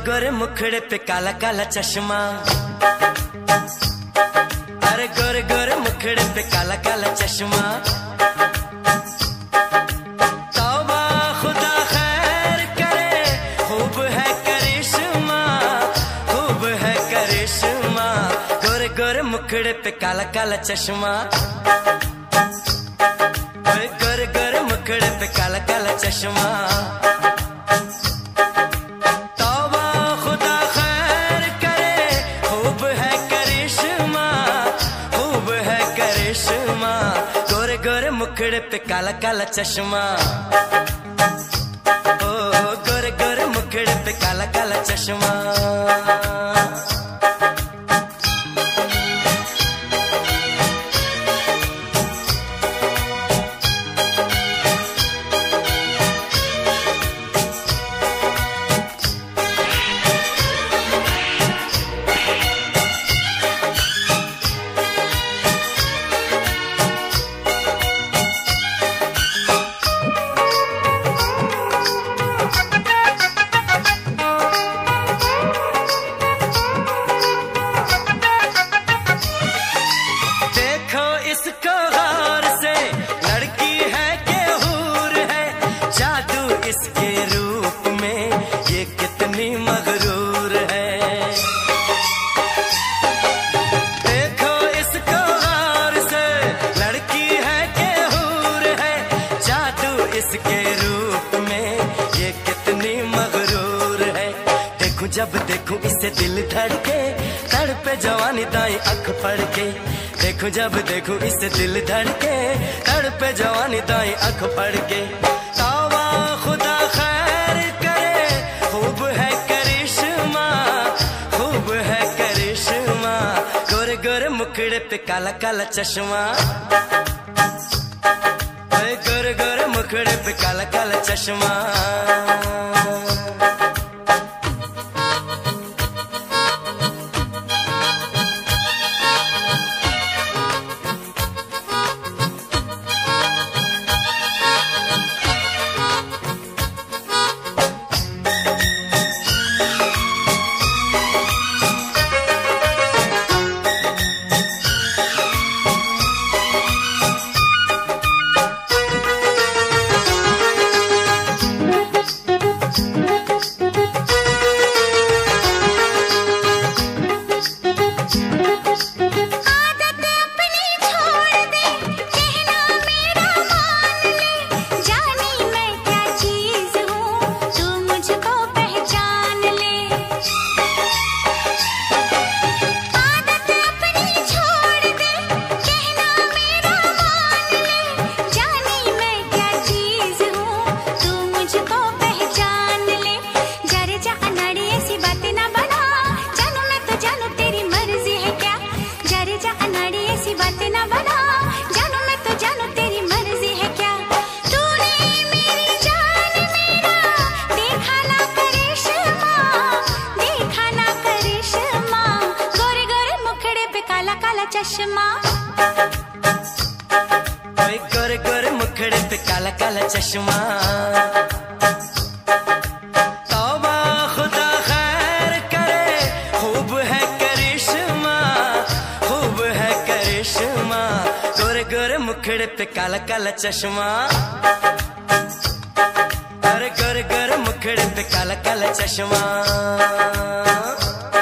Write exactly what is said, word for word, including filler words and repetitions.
गोरे मुखड़े पे काला काला चश्मा, अरे गोरे गोरे मुखड़े पे काला काला चश्मा। तौबा खुदा खैर करे, खूब है करिश्मा, खूब है करिश्मा। गोरे गोरे मुखड़े पे काला काला चश्मा, गोरे गोरे मुखड़े पे काला काला चश्मा। गोरे मुखड़े पे काला काला चश्मा, ओ गोरे गोरे मुखड़े पे काला काला चश्मा। इसको गौर से, लड़की है के हूर है, जादू इसके रूप में ये कितनी मगरूर है। देखो इसको गौर से, लड़की है के हूर है, जादू इसके रूप में ये कितनी मगरूर है। देखूं जब देखूं इसे दिल धड़के, तड़पे जवानी दाई अख पड़ के। देखूं जब देखूं इसे दिल धड़के, तड़पे जवानी दाई अख पड़ के। तौबा खुदा खैर करे, खूब है करिश्मा, खूब है करिश्मा। गोरे गोरे मुखड़े पे काला काला चश्मा, गोरे गोरे मुखड़े पे काला काला चश्मा। चश्मा, गोरे गोरे मुखड़े पे काला काला चश्मा। तौबा खुदा खैर करे, खूब है करिश्मा, खूब है करिश्मा। गोरे गोरे मुखड़े पे काला काला चश्मा, अरे गोरे गोरे मुखड़े पे काला काला चश्मा।